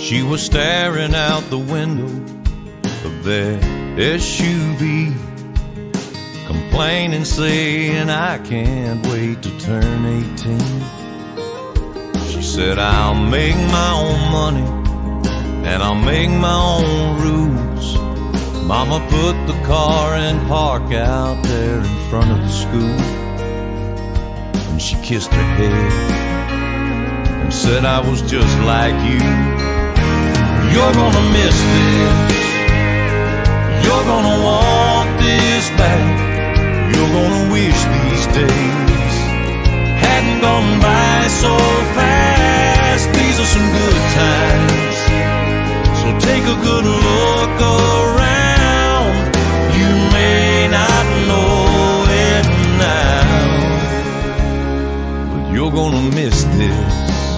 She was staring out the window of their SUV, complaining, saying, I can't wait to turn 18. She said, I'll make my own money and I'll make my own rules. Mama put the car in park out there in front of the school, and she kissed her head and said, I was just like you. You're gonna miss this, you're gonna want this back, you're gonna wish these days hadn't gone by so fast. These are some good times, so take a good look around. You may not know it now, but you're gonna miss this.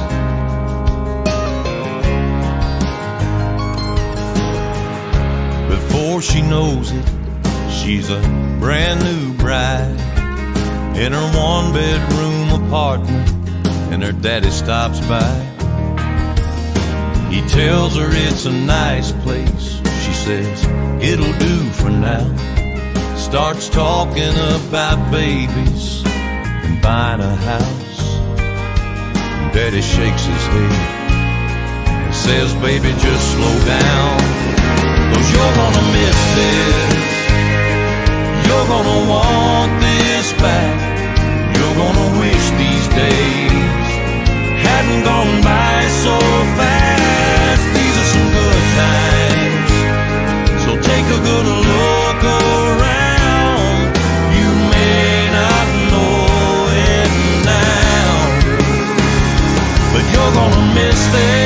Before she knows it, she's a brand new bride in her one-bedroom apartment, and her daddy stops by. He tells her it's a nice place. She says, it'll do for now. Starts talking about babies and buying a house. Daddy shakes his head and says, baby, just slow down, 'cause you're gonna miss this, you're gonna want this back, you're gonna wish these days hadn't gone by so fast. These are some good times, so take a good look around. You may not know it now, but you're gonna miss this.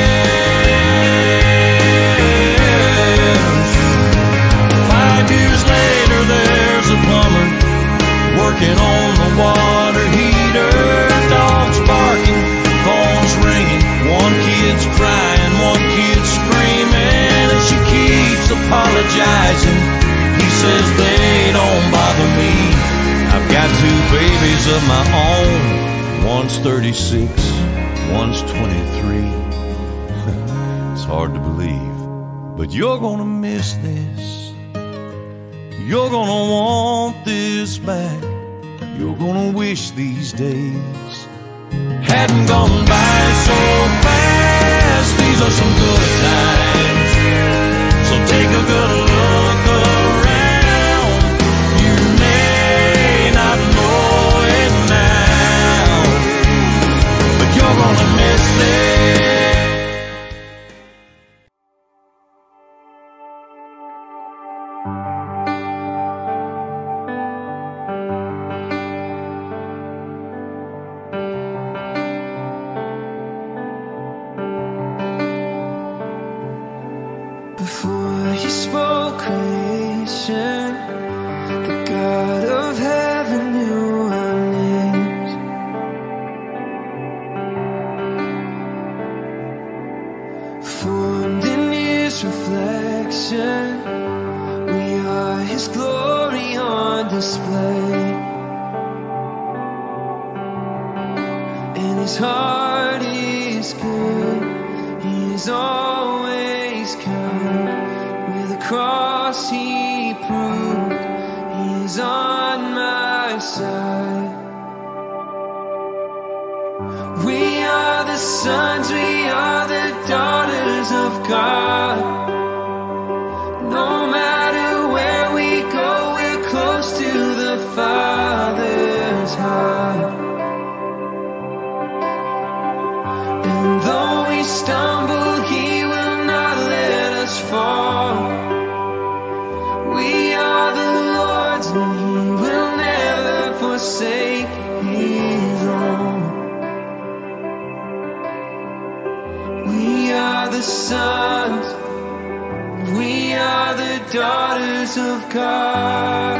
5 years later, there's a plumber working on the water heater. Dogs barking, phones ringing, one kid's crying, one kid's screaming, and she keeps apologizing. He says, they don't bother me, I've got 2 babies of my own. One's 36, one's 23. It's hard to believe, but you're gonna miss this. You're gonna want this back, you're gonna wish these days hadn't gone by so fast. These are some good times, so take a good look around. You may not know it now, but you're gonna miss this. Before you spoke creation, the God of heaven knew our names. Formed in His reflection, we are His glory on display. And His heart is good, He is always kind. With the cross He proved He is on my side. We are the sons, we are the daughters of God. No matter where we go, we're close to the Father's heart. And though we stumble, He will not let us fall. We are the Lord's, and He will never forsake His own. We are the sons, we are the daughters of God.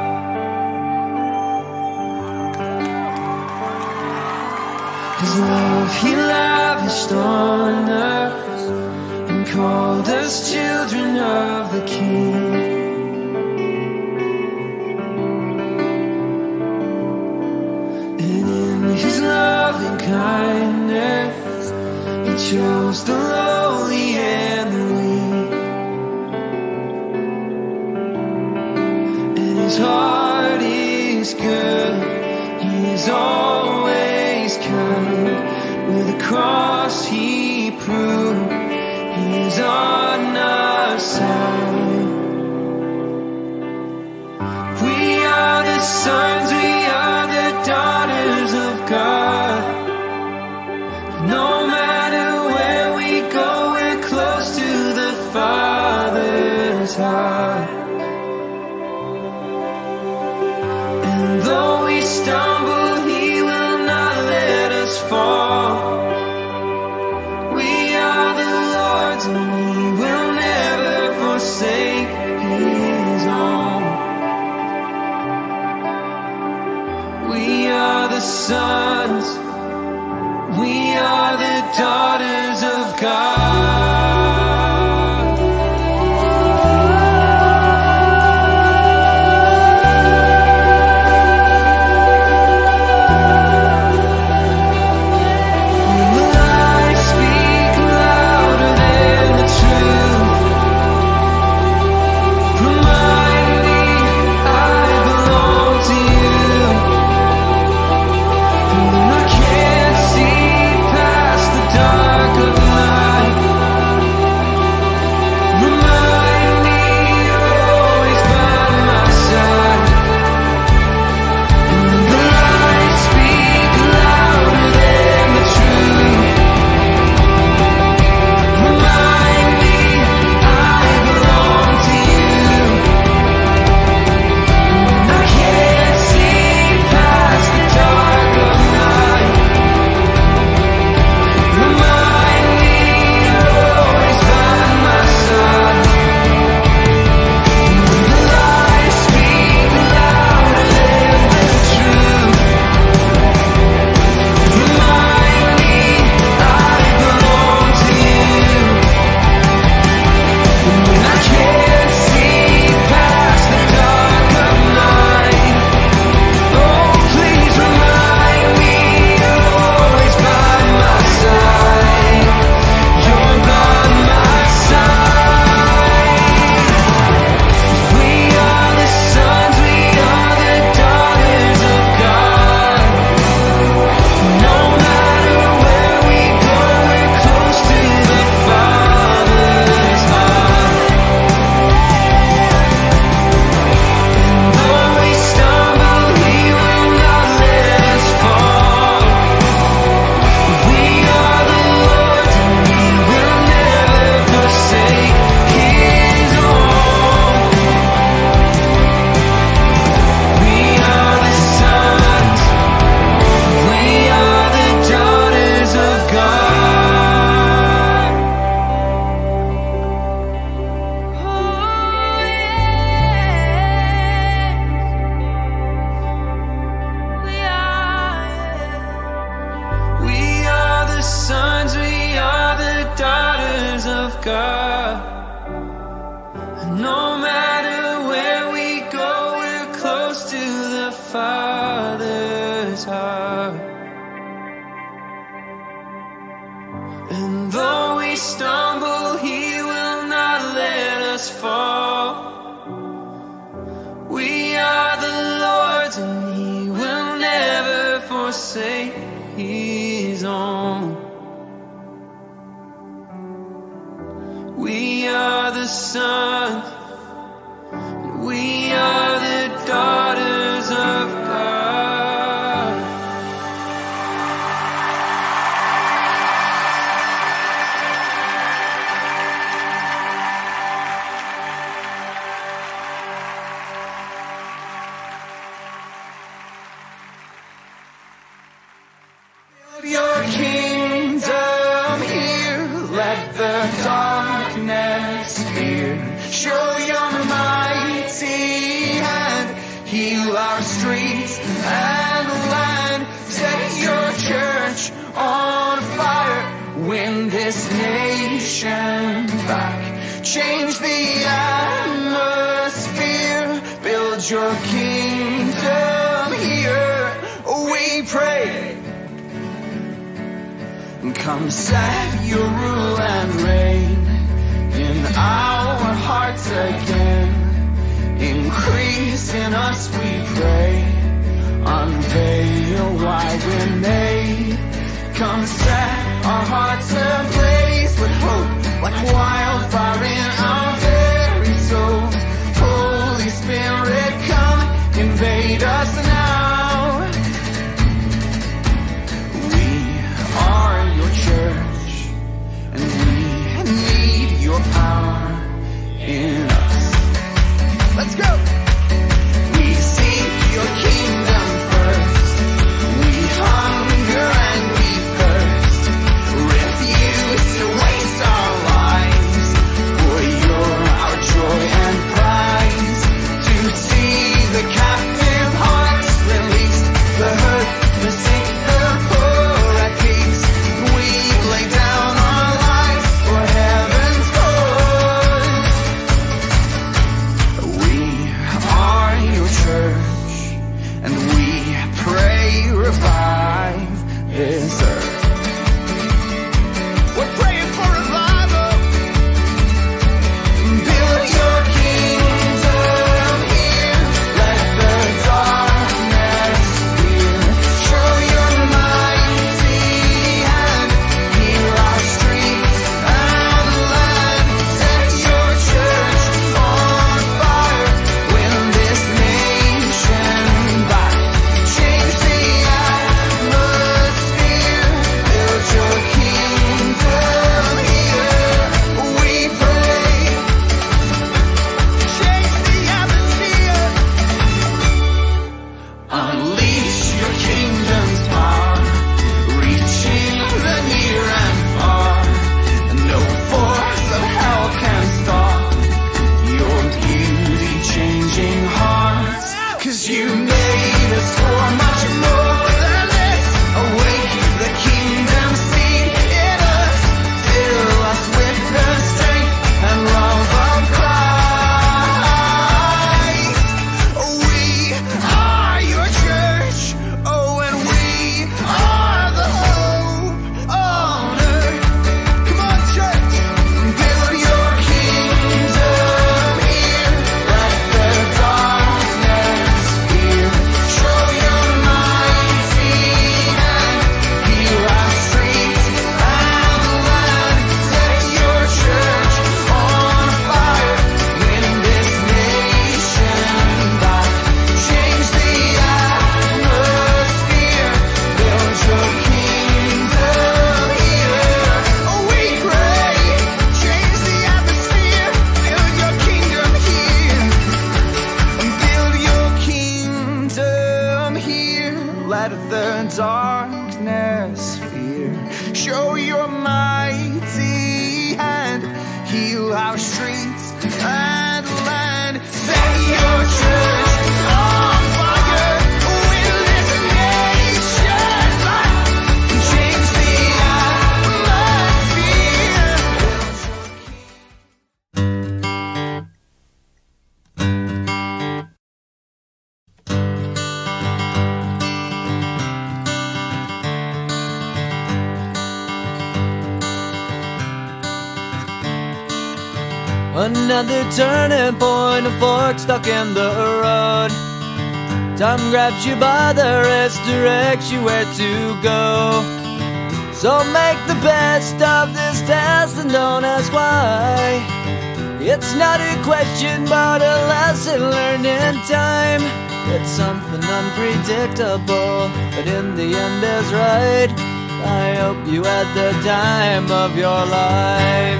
His love He lavished on us and called us children of the King. And in His loving kindness, He chose the lowly He's always kind. With the cross he proved He's on our side. We are the sons, we are the daughters of God. No matter where we go, we're close to the Father's heart. And though we stumble, He will not let us fall. We are the Lord's and He will never forsake His own. We are the sons, we are the daughters of God. God. No matter where we go, we're close to the Father's heart. And though we stumble, He will not let us fall. We are the Lord's and He will never forsake His own. We are the sons, we are the daughters of God. Build your kingdom here, let the darkness fear. Show your mighty hand, heal our streets and land. Set your church on fire, win this nation back. Change the atmosphere, build your kingdom here, we pray. Come set your rule and reign in our hearts again. Increase in us, we pray, unveil why we're made. Come set our hearts ablaze with hope, like wildfire in our very souls. Holy Spirit, come invade us now. We are your church, and we need your power in us. Let's go! We seek your kingdom first. We hunger and we thirst. Refuse to waste our lives, for you're our joy and prize. To see the captive hearts released, the hurt, the sick, the poor at peace. We lay down our lives for heaven's cause. We are your church, and we pray revive this earth. We're praying for revival. Build your kingdom here. Let the darkness fear. Show your mighty hand. Heal our streets and land. Set your church on fire. Win this nation back. Change the atmosphere. Build your kingdom here. We pray. Change the atmosphere. Unleash your kingdom's power, reaching the near and far. No force of hell can stop your beauty changing hearts. 'Cause you made us for much more than this. Awaken the kingdom seed in us. Fill us with the strength and love of Christ. We are your church, oh, and we are the hope on earth. Come on, church, build your kingdom here. Let the darkness fear. Show your mighty hand. Heal our streets and land. Set your church on fire. Win this nation back. Change the atmosphere. Build your kingdom here. Oh, we pray. Change the atmosphere. Build your kingdom here. Build your kingdom here. Let the darkness fear. Show your mighty hand. Heal our streets and land. Set your church on fire. Win this nation back. Change the atmosphere. Another turning point, a fork stuck in the road. Time grabs you by the wrist, directs you where to go. So make the best of this test and don't ask why. It's not a question but a lesson learned in time. It's something unpredictable, but in the end is right. I hope you had the time of your life.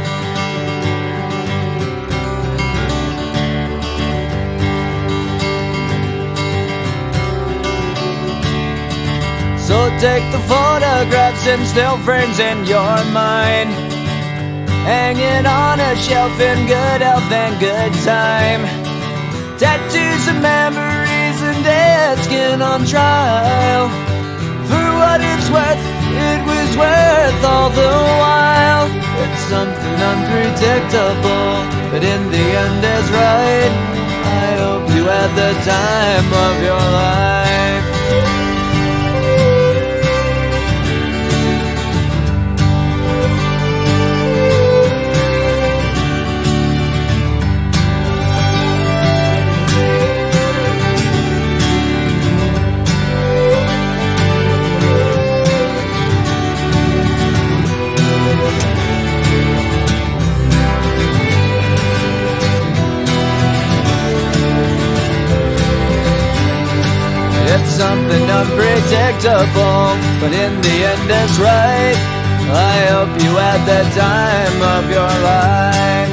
So take the photographs and still frames in your mind, hanging on a shelf in good health and good time. Tattoos of memories and dead skin on trial. For what it's worth, it was worth all the while. It's something unpredictable, but in the end is right. I hope you had the time of your life. something unpredictable, but in the end it's right. I hope you had the time of your life.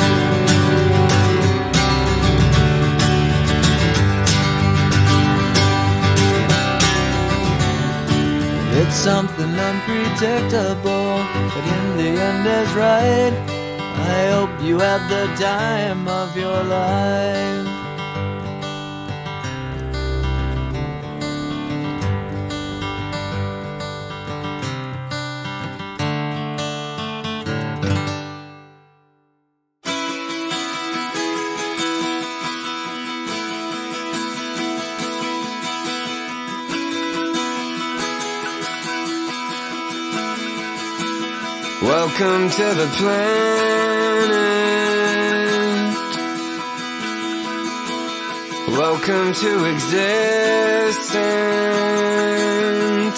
It's something unpredictable, but in the end is right. I hope you had the time of your life. Welcome to the planet. Welcome to existence.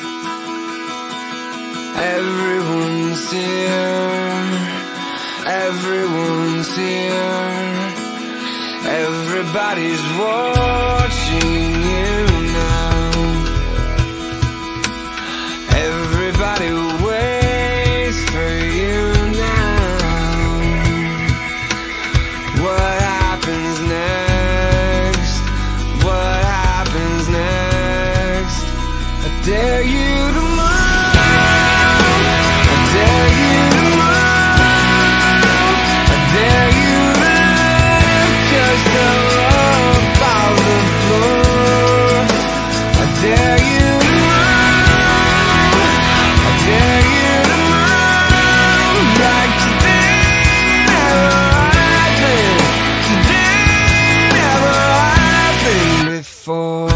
Everyone's here. Everyone's here. Everybody's watching you now. Everybody waits for you now. What happens next? What happens next? I dare you to move. I dare you to move. I dare you to lift yourself up off the floor. I dare you to move. I dare you to move like today never happened. Today never happened before.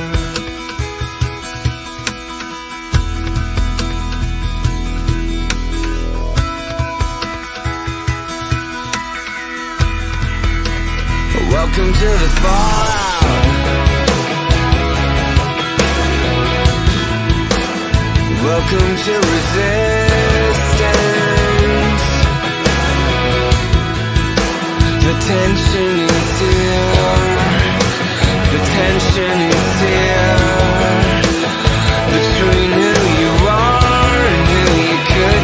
Welcome to the fallout. Welcome to resistance. The tension is here. The tension is here. Between who you are and who you could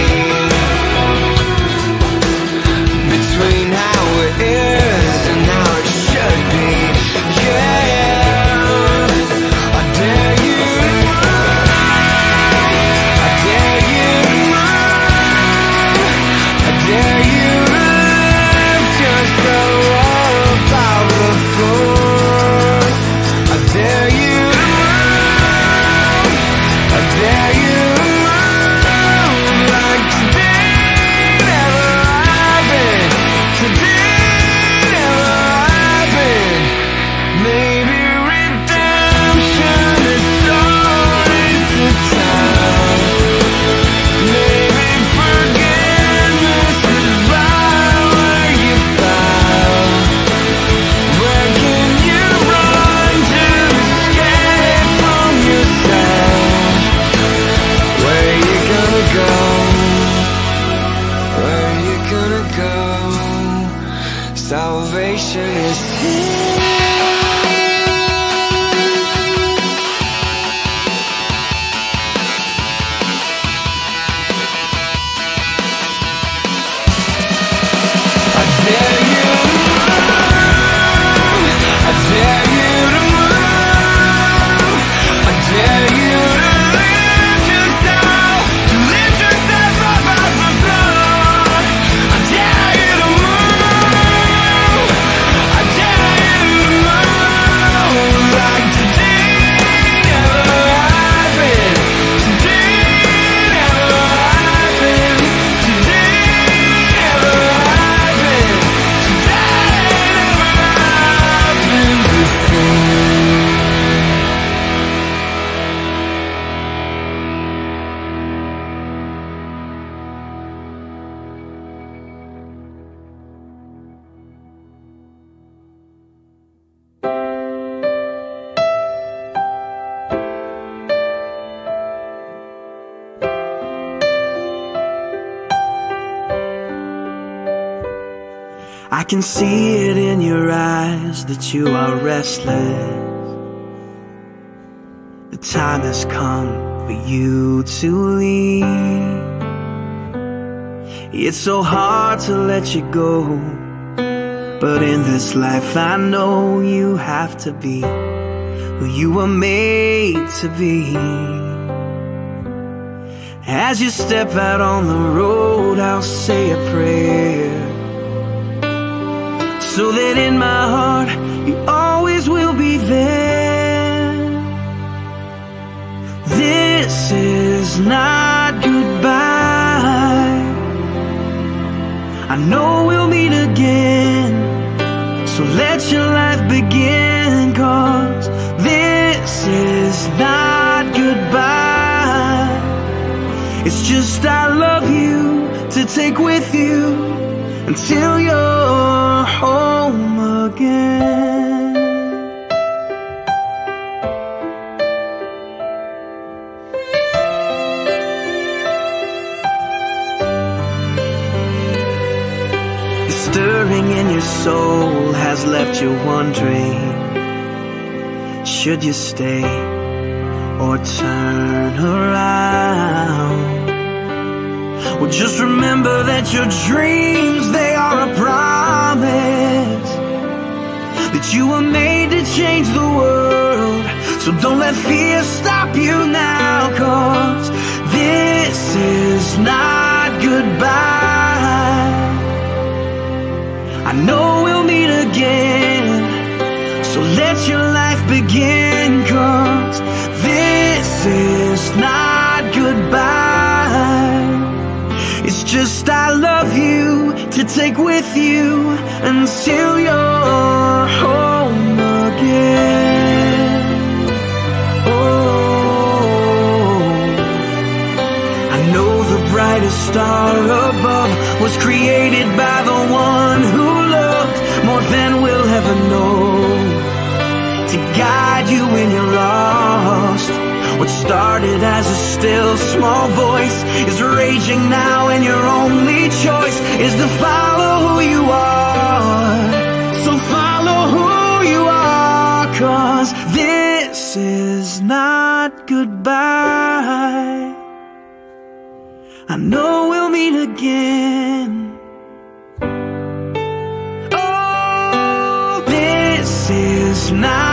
be. Between how it is and how it should be. Yeah, I dare you to move. I dare you to move. I dare you to lift yourself up out of the floor. I dare you to move. I dare you to move like today never happened. Today never happened. Maybe redemption is always the time. Maybe forgiveness is right where you found. Where can you run to escape from yourself? Where you gonna go? Where you gonna go? Salvation is here. I dare you to move. I dare you to move. I dare you to lift yourself up off the floor. I dare you to move. I dare you to move like today never happened. Today never happened. Today never happened. Today never happened before. I can see it in your eyes that you are restless. time has come for you to leave. It's so hard to let you go, but in this life I know you have to be who you were made to be. As you step out on the road, I'll say a prayer, so that in my heart you always will be there. This is not goodbye. I know we'll meet again, so let your life begin, 'cause this is not goodbye. It's just I love you to take with you until you're home again. The stirring in your soul has left you wondering, should you stay or turn around? Well, just remember that your dreams, they are a promise, that you were made to change the world. So don't let fear stop you now, 'cause this is not goodbye. I know we'll meet again, so let your life begin, 'cause this is not goodbye. It's just I love you to take with you until you're home again. Oh, I know the brightest star above was created by the one who loved more than we'll ever know, to guide you when you're lost. What started as a still small voice is raging now, and your only choice is to follow who you are. So follow who you are, 'cause this is not goodbye. I know we'll meet again. Oh, this is not